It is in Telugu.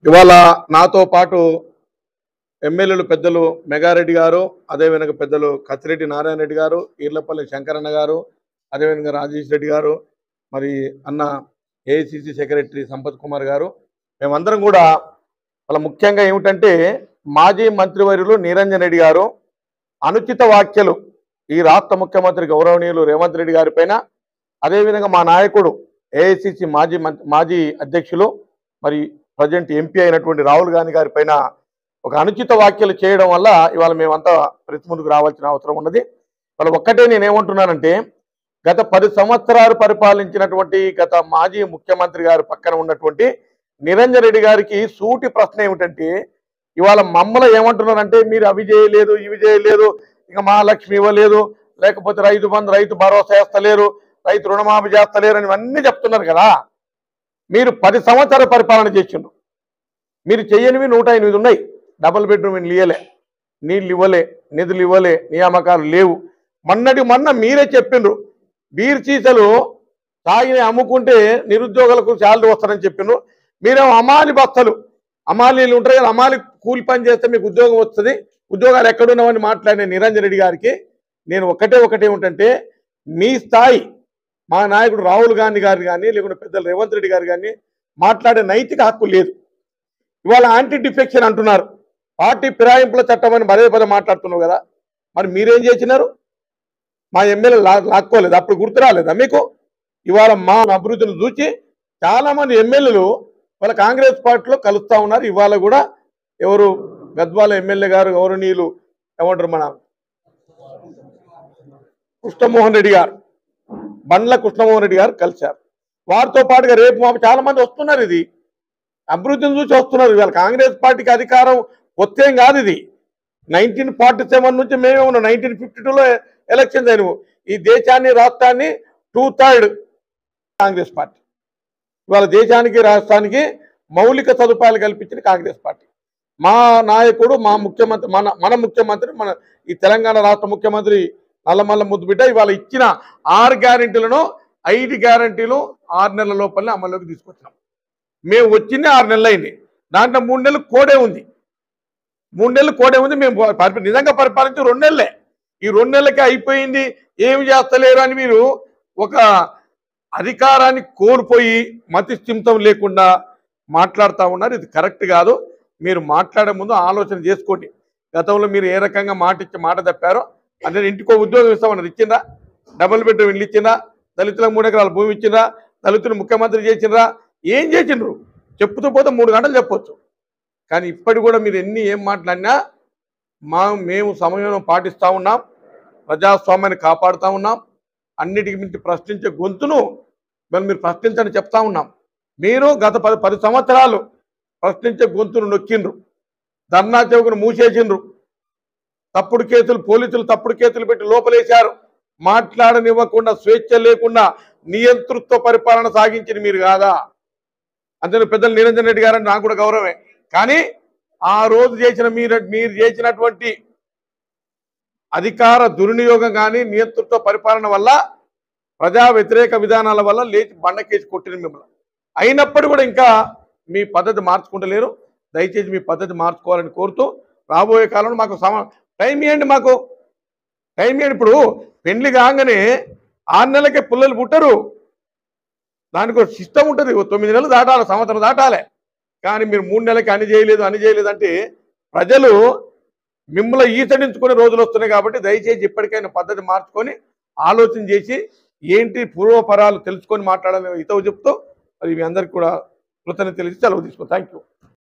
ఇవాళ నాతో పాటు ఎమ్మెల్యేలు పెద్దలు మెగారెడ్డి గారు, అదేవిధంగా పెద్దలు కత్తిరెడ్డి నారాయణ రెడ్డి గారు, ఈర్లపల్లి శంకరన్న గారు, అదేవిధంగా రాజేష్ రెడ్డి గారు, మరి అన్న ఏఐసిసి సెక్రటరీ సంపత్ కుమార్ గారు, మేమందరం కూడా వాళ్ళ ముఖ్యంగా ఏమిటంటే మాజీ మంత్రివర్యులు నిరంజన్ రెడ్డి గారు అనుచిత వ్యాఖ్యలు ఈ రాష్ట్ర ముఖ్యమంత్రి గౌరవనీయులు రేవంత్ రెడ్డి గారి పైన, అదేవిధంగా మా నాయకుడు ఏఐసిసి మాజీ అధ్యక్షులు మరి ప్రజెంట్ ఎంపీ అయినటువంటి రాహుల్ గాంధీ గారి పైన ఒక అనుచిత వ్యాఖ్యలు చేయడం వల్ల ఇవాళ మేమంతా ప్రతి ముందుకు రావాల్సిన అవసరం ఉన్నది. వాళ్ళ ఒక్కటే నేనేమంటున్నానంటే, గత 10 సంవత్సరాలు పరిపాలించినటువంటి గత మాజీ ముఖ్యమంత్రి గారి పక్కన ఉన్నటువంటి నిరంజన్ రెడ్డి గారికి సూటి ప్రశ్న ఏమిటంటే, ఇవాళ మమ్మల్ని ఏమంటున్నారంటే మీరు అవి చేయలేదు, ఇవి చేయలేదు, ఇక మహాలక్ష్మి ఇవ్వలేదు, లేకపోతే రైతు బంధు, రైతు భరోసా చేస్తలేరు, రైతు రుణమాఫీ చేస్తలేరు అని ఇవన్నీ చెప్తున్నారు కదా. మీరు 10 సంవత్సరాల పరిపాలన చేసిండ్రు, మీరు చేయనివి 108 ఉన్నాయి. డబుల్ బెడ్రూమ్ ఇవ్వలే, నీళ్ళు ఇవ్వలే, నిధులు ఇవ్వలే, నియామకాలు లేవు. మొన్న మీరే చెప్పిండ్రు బీర్ సీసలు తాగిని అమ్ముకుంటే నిరుద్యోగులకు శాలరీ వస్తారని చెప్పిండ్రు. మీరేమో అమాలి బస్తలు, అమాలీలు ఉంటారు కదా, అమాలి కూలి పని చేస్తే మీకు ఉద్యోగం వస్తుంది, ఉద్యోగాలు ఎక్కడున్నామని మాట్లాడిన నిరంజన్ రెడ్డి గారికి నేను ఒకటే ఏమిటంటే, మీ స్థాయి మా నాయకుడు రాహుల్ గాంధీ గారు కానీ లేకుంటే పెద్దలు రేవంత్ రెడ్డి గారు కానీ మాట్లాడే నైతిక హక్కు లేదు. ఇవాళ యాంటీ డిఫెక్షన్ అంటున్నారు, పార్టీ ఫిరాయింపుల చట్టం అని పదే మాట్లాడుతున్నావు కదా. మరి మీరేం చేసినారు? మా ఎమ్మెల్యే లాక్కోలేదు, అప్పుడు గుర్తు రాలేదా మీకు? ఇవాళ మా అభివృద్ధిని చూసి చాలామంది ఎమ్మెల్యేలు వాళ్ళ కాంగ్రెస్ పార్టీలో కలుస్తూ ఉన్నారు. ఇవాళ కూడా ఎవరు గద్వాల ఎమ్మెల్యే గారు గౌరవనీయులు ఏమంటారు మన కృష్ణమోహన్ రెడ్డి గారు, బండ్ల కృష్ణమోహన్ రెడ్డి గారు కలిశారు. వారితో పాటుగా రేపు మాకు చాలా మంది వస్తున్నారు. ఇది అభివృద్ధిని చూసి వస్తున్నారు. ఇవాళ కాంగ్రెస్ పార్టీకి అధికారం వచ్చేం కాదు. ఇది 1947 నుంచి మేమే ఉన్నాం. 1952లో ఎలక్షన్స్ అయినవు. ఈ దేశాన్ని రాష్ట్రాన్ని 2/3 కాంగ్రెస్ పార్టీ. ఇవాళ దేశానికి రాష్ట్రానికి మౌలిక సదుపాయాలు కల్పించిన కాంగ్రెస్ పార్టీ. మా నాయకుడు మా ముఖ్యమంత్రి మన ముఖ్యమంత్రి మన ఈ తెలంగాణ రాష్ట్ర ముఖ్యమంత్రి నల్లమల్ల ముద్దుబిడ్డ ఇవాళ ఇచ్చిన 6 గ్యారంటీలను 5 గ్యారంటీలు 6 నెలల లోపలనే అమల్లోకి తీసుకొచ్చినాం. మేము వచ్చింది 6 నెలలు అయింది. దాంట్లో 3 నెలలు కోడే ఉంది. 3 నెలలు కోడే ఉంది. మేము నిజంగా పరిపాలించి 2 నెలలే. ఈ 2 నెలలకే అయిపోయింది, ఏమి చేస్తలేరు అని మీరు ఒక అధికారాన్ని కోల్పోయి మతిస్థిమితం లేకుండా మాట్లాడుతూ ఉన్నారు. ఇది కరెక్ట్ కాదు. మీరు మాట్లాడే ముందు ఆలోచన చేసుకోండి. గతంలో మీరు ఏ రకంగా మాట తప్పారో అంటే ఇంటికో ఉద్యోగం ఇస్తామన్నారు, ఇచ్చిందా? డబుల్ బెడ్రూమ్ ఇల్లు ఇచ్చిందా? దళితులకు 3 ఎకరాల భూమి ఇచ్చిందా? దళితులు ముఖ్యమంత్రి చేసిండ్రా? ఏం చేసిండ్రు? చెప్పుతూ పోతే 3 గంటలు చెప్పొచ్చు. కానీ ఇప్పటి కూడా మీరు ఏం మాట్లాడినా మేము సమయం పాటిస్తూ ఉన్నాం, ప్రజాస్వామ్యాన్ని కాపాడుతూ ఉన్నాం. అన్నిటికి మించి ప్రశ్నించే గొంతును మీరు ప్రశ్నించని చెప్తా ఉన్నాం. మీరు గత 10 సంవత్సరాలు ప్రశ్నించే గొంతును నొక్కిండ్రు, ధర్నా చౌకను మూసేసిండ్రు, తప్పుడు కేసులు పోలీసులు తప్పుడు కేసులు పెట్టి లోపలేశారు. మాట్లాడనివ్వకుండా స్వేచ్ఛ లేకుండా నియంతృత్వ పరిపాలన సాగించింది మీరు కాదా? అందులో పెద్దలు నిరంజన్ రెడ్డి గారని నాకు కూడా గౌరవమే. కానీ ఆ రోజు చేసిన మీరు చేసినటువంటి అధికార దుర్వినియోగం కానీ నియంతృత్వ పరిపాలన వల్ల ప్రజా వ్యతిరేక విధానాల వల్ల లేచి బండకేసి కొట్టిన మిమ్మల్ని. అయినప్పుడు కూడా ఇంకా మీ పద్ధతి మార్చుకుంటలేరు. దయచేసి మీ పద్ధతి మార్చుకోవాలని కోరుతూ రాబోయే కాలంలో మాకు టైం ఇవ్వండి, మాకు టైం ఇవ్వండి. ఇప్పుడు పెళ్లి కాగానే 6 నెలలకే పిల్లలు పుట్టరు. దానికి ఒక సిస్టమ్ ఉంటుంది. 9 నెలలు దాటాలి, సంవత్సరం దాటాలి. కానీ మీరు 3 నెలలకి అని చేయలేదు అంటే ప్రజలు మిమ్మల్ని ఈసడించుకునే రోజులు వస్తున్నాయి. కాబట్టి దయచేసి ఇప్పటికైనా పద్ధతి మార్చుకొని ఆలోచన చేసి ఏంటి పూర్వపరాలు తెలుసుకొని మాట్లాడాలని హితవు చెప్తూ మరి మీ అందరికీ కూడా కృతజ్ఞతలు తెలిసి సెలవు తీసుకో. Thank you.